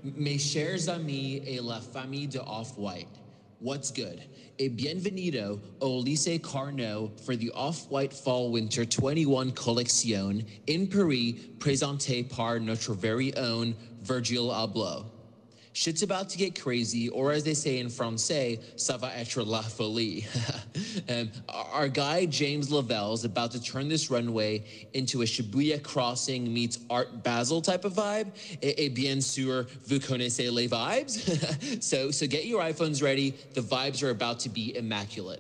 Mes chers amis et la famille de Off-White. What's good? Et bienvenido au Lycée Carnot for the Off-White Fall Winter 21 Collection in Paris, présenté par notre very own Virgil Abloh. Shit's about to get crazy, or as they say in Francais, ça va être la folie. Our guy James Lavelle is about to turn this runway into a Shibuya Crossing meets Art Basel type of vibe. Et bien sûr, vous connaissez les vibes? So get your iPhones ready. The vibes are about to be immaculate.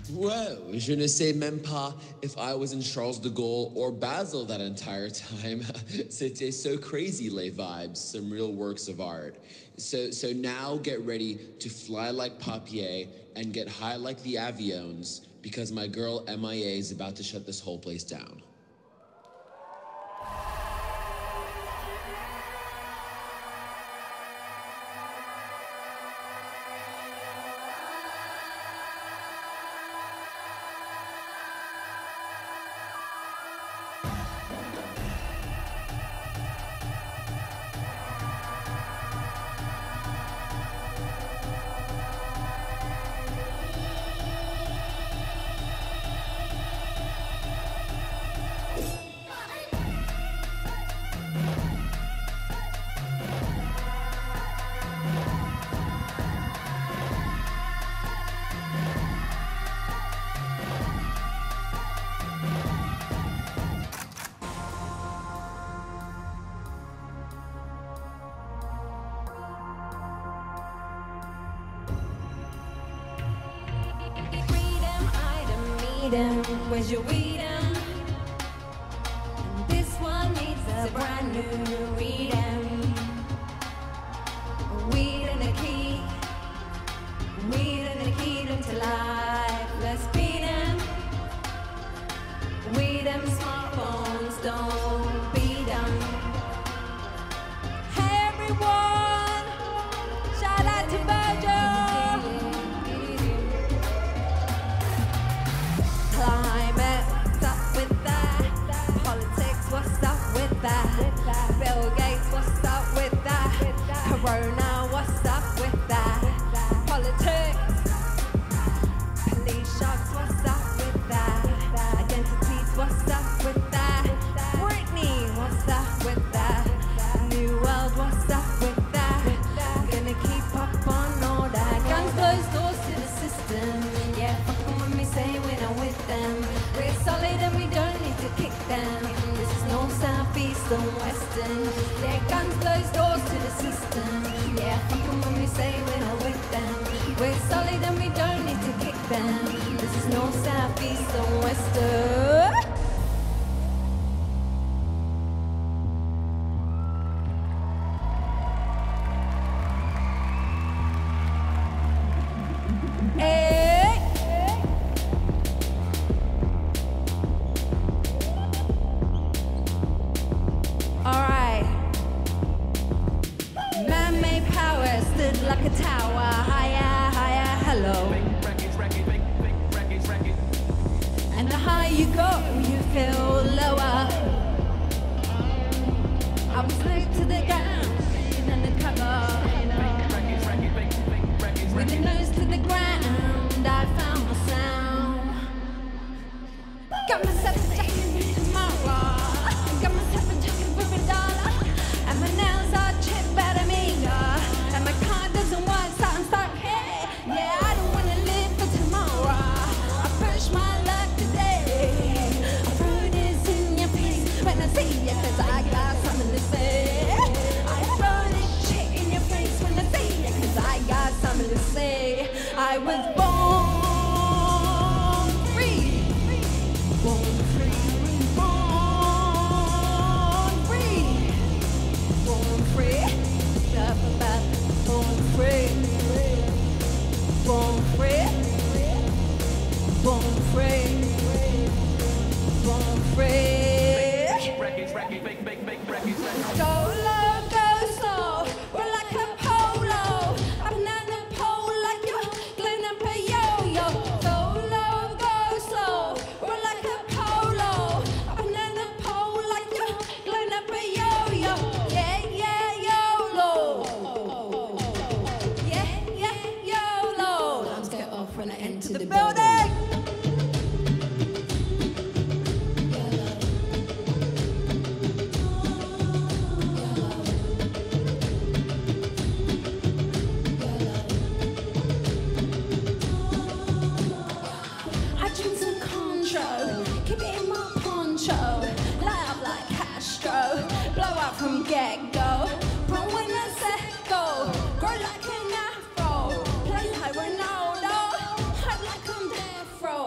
Whoa, je ne sais même pas if I was in Charles de Gaulle or Basel that entire time. C'était so crazy, les vibes, some real works of art. So now get ready to fly like papier and get high like the avions because my girl MIA is about to shut this whole place down. Where's your weed'em? This one needs a brand new read'em. Weed and a key, weed and a key to life. Let's beat 'em. Weed 'em smartphones, don't beat 'em. Hey everyone, shout out to Virgil. Climate, what's up with that? Politics, what's up with that? Bill Gates, what's up with that? Corona, what's up with that? Politics, police sharks, what's up with that? Identities, what's up with that? Britney, what's up with that? New world, what's up with that? I'm gonna keep up on all that. Guns close doors to the system. Yeah, fuck 'em when we say we're not with them. We're solid and we don't need to kick them. This is north, south, east and western. Yeah, guns close doors to the system. Yeah, fuck 'em when we say we're not with them. We're solid and we don't need to kick them. This is north, south, east and western. Hey. All right. Man-made power stood like a tower. Higher, higher, hello. And the higher you go, you feel lower. I was glued to the ground, and the cover. With the nose to the ground, I found my sound. Got myself a jacket tomorrow. Got myself a jacket for $1. And my nails are chipped out of me. And my car doesn't work, so I'm stuck here. Yeah, I don't wanna live for tomorrow. I push my luck today. I throw this in your face when I see you, 'cause I got something to say. I throw this shit in your face when I see you, 'cause I got something to say. I was born free. Born free. Born free. Born free. Stuff about born free. Born free. Born free. Born free. Go low, go slow. We're like a polo. A banana pole like a Glen up a yo-yo. Go low, go slow. We're like a polo. A banana pole like a Glen up a yo-yo. Yeah, yeah, YOLO. Yeah, yeah, YOLO. Alarms go off when I enter the building. I drink some Contro, keep it in my poncho. Light up like Castro, blow up from get-go. But when I say go, grow like an afro. Play like Ronaldo, hide like I'm death row.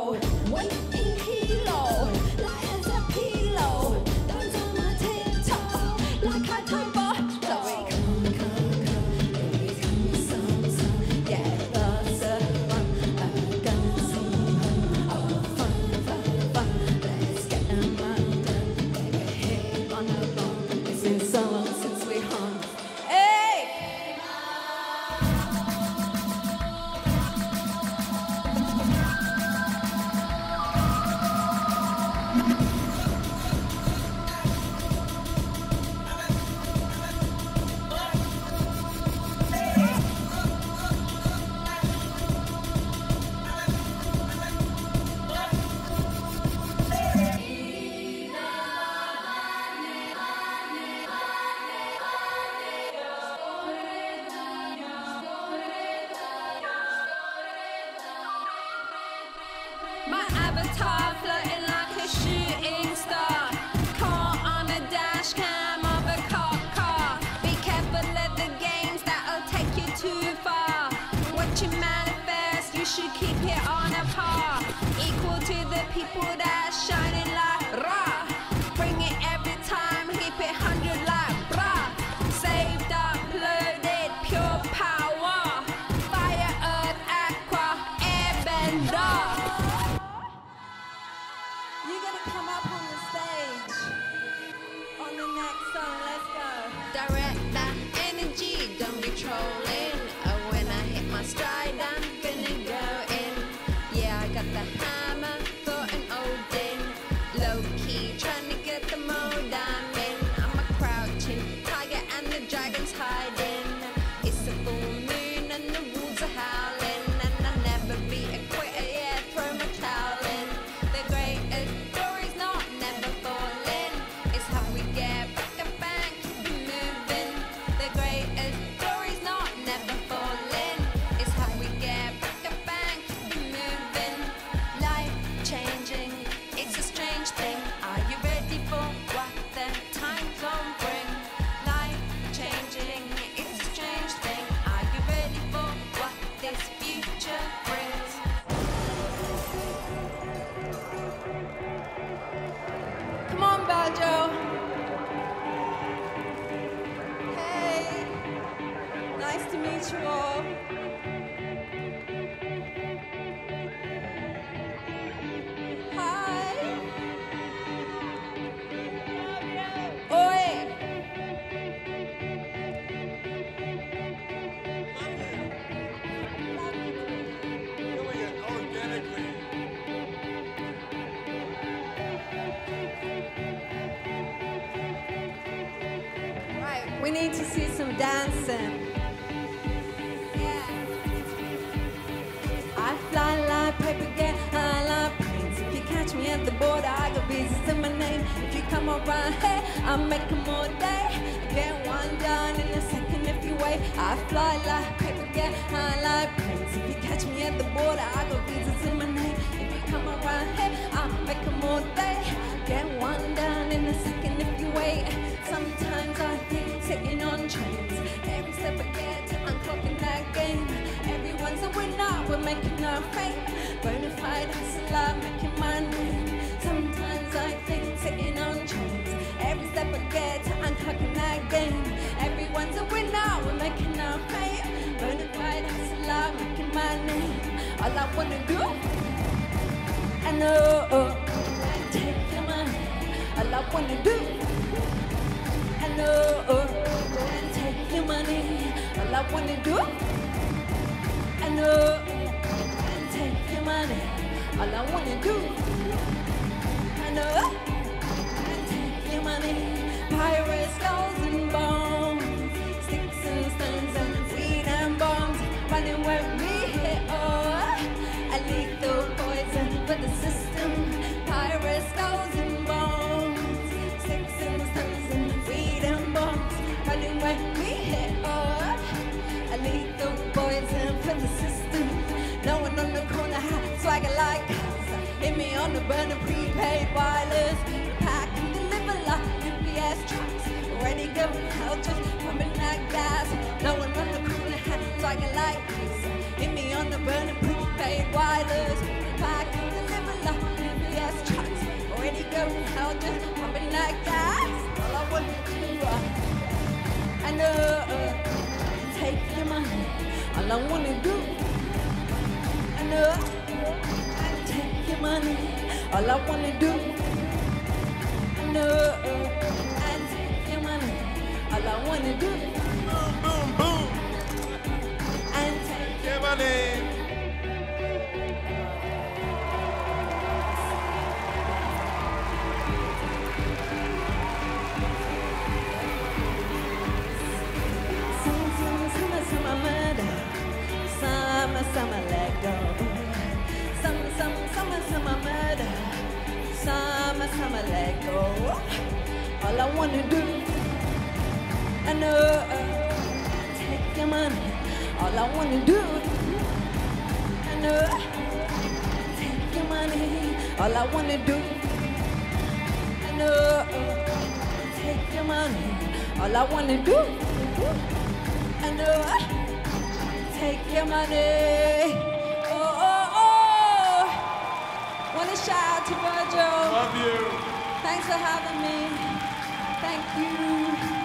My avatar floating like a shooting star, caught on a dash cam of a cop car. Be careful of the games that'll take you too far. What you manifest, you should keep it on a par. Equal to the people that's shining like rah. Bring it every time, keep it 100 like brah. Saved, uploaded, pure power. Fire, earth, aqua, airbender. You're gonna come up on the stage on the next song, let's go. Direct that energy, don't be trolling. When I hit my stride, I'm gonna go in. Yeah, I got the hammer, Thor and Odin. Low key, trying to get the mode I'm in. I'm a crouching tiger and the dragon's hiding. It's a full moon and the wolves are howling. And I'll never be a quitter, yeah, throw my towel in. The greatest story's not never falling. It's how we get back up and keep it moving. The greatest story's not never falling. It's how we get back up and keep it moving. Life changing, it's a strange thing. Are you ready for what the times won't bring? Life changing, it's a strange thing. Are you ready for what this future brings? Come on, Bajo. Hey, nice to meet you all. Hi. Oi. Doing it organically. Right, we need to see some dancing. Yeah. I fly like paper, get high like planes. If you catch me at the border, I got visas in my name. If you come around here, I'll make them all day. Get one done in a second if you wait. I fly like paper, get high like planes. If you catch me at the border, I got visas in my name. If you come around here, I'll make them all day. Get one done in a second if you wait. Sometimes I think sitting on trains. Every step I get, I'm clocking that game. Everyone's a winner, we're making our fame. Bonafide hustler, making my name. Sometimes I think sitting on trains. Every step I get, I'm clocking that game. Everyone's a winner, we're making our fame. Bonafide hustler, making my name. All I wanna do, I know, and take your money. All I wanna do, I know, and take your money. All I wanna do, I know, and take your money. All I wanna do, I know, and take your money. Pirates, skulls and bones, sticks and stones and weed and bombs. Running where we hit, oh, a lethal poison for the system. Pirates, skulls and bones, sticks and stones and weed and bombs. Running where we hit, oh, a lethal poison for the system. No one on the corner hat swagger like us. Hit me on the burner, prepaid wireless. Pack and deliver like UPS trucks. Ready go, I'll just pumping that gas. No one on the corner hat swagger like us. Hit me on the burner, prepaid wireless. Pack and deliver like UPS trucks. Ready go, I'll just pumping that gas. All I want to do, I know, take your money. All I wanna do, I know, I take your money. All I wanna do, I know, I take your money. All I wanna do, Boom, boom, boom. I take Your money. Summer murder, summer let go. Summer murder, summer let go. All I wanna do, I know, take your money. All I wanna do, I know, take your money. All I wanna do, I know, take your money. All I wanna do, I know, take your money. Oh, oh, oh. Wanna shout out to Virgil. Love you. Thanks for having me. Thank you.